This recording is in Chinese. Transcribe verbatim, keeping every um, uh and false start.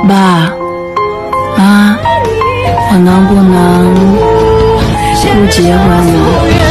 爸妈，我能不能不结婚呢？